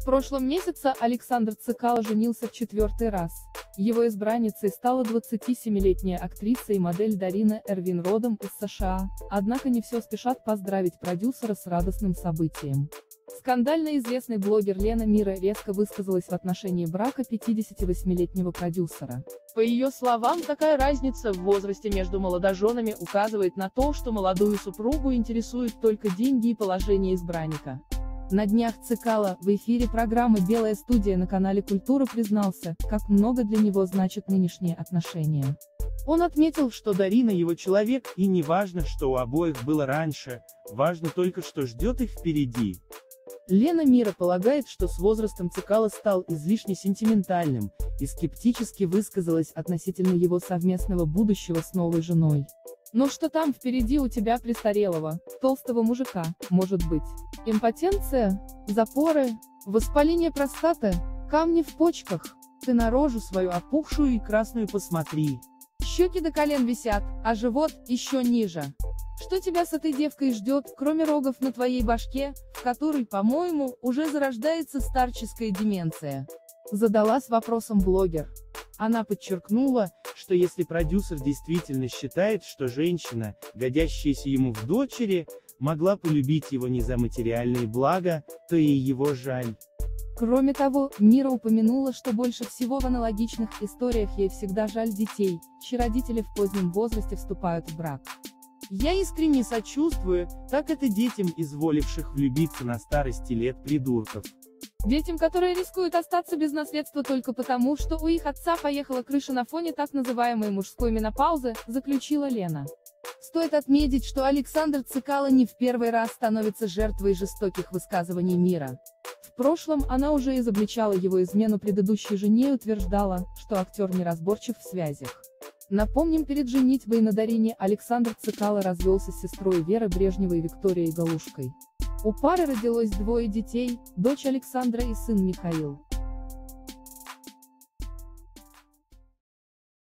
прошлом месяце Александр Цикало женился в 4-й раз. Его избранницей стала 27-летняя актриса и модель Дарина Эрвин, родом из США, однако не все спешат поздравить продюсера с радостным событием. Скандально известный блогер Лена Мира резко высказалась в отношении брака 58-летнего продюсера. По ее словам, такая разница в возрасте между молодоженами указывает на то, что молодую супругу интересуют только деньги и положение избранника. На днях Цикало в эфире программы «Белая студия» на канале «Культура» признался, как много для него значат нынешние отношения. Он отметил, что Дарина его человек, и не важно, что у обоих было раньше, важно только, что ждет их впереди. Лена Мира полагает, что с возрастом Цикало стал излишне сентиментальным, и скептически высказалась относительно его совместного будущего с новой женой. «Ну что там впереди у тебя престарелого, толстого мужика, может быть? Импотенция? Запоры? Воспаление простаты? Камни в почках? Ты на рожу свою опухшую и красную посмотри. Щеки до колен висят, а живот еще ниже. Что тебя с этой девкой ждет, кроме рогов на твоей башке, в которой, по-моему, уже зарождается старческая деменция?» Задалась вопросом блогер. Она подчеркнула, что если продюсер действительно считает, что женщина, годящаяся ему в дочери, могла полюбить его не за материальные блага, то и его жаль. Кроме того, Мира упомянула, что больше всего в аналогичных историях ей всегда жаль детей, чьи родители в позднем возрасте вступают в брак. «Я искренне сочувствую, так это детям, изволивших влюбиться на старости лет придурков. Детям, которые рискуют остаться без наследства только потому, что у их отца поехала крыша на фоне так называемой мужской менопаузы», заключила Лена. Стоит отметить, что Александр Цикало не в первый раз становится жертвой жестоких высказываний Мира. В прошлом она уже изобличала его измену предыдущей жене и утверждала, что актер неразборчив в связях. Напомним, перед женитьбой на Дарине Александр Цикало развелся с сестрой Веры Брежневой Викторией Галушкой. У пары родилось 2 детей, дочь Александра и сын Михаил.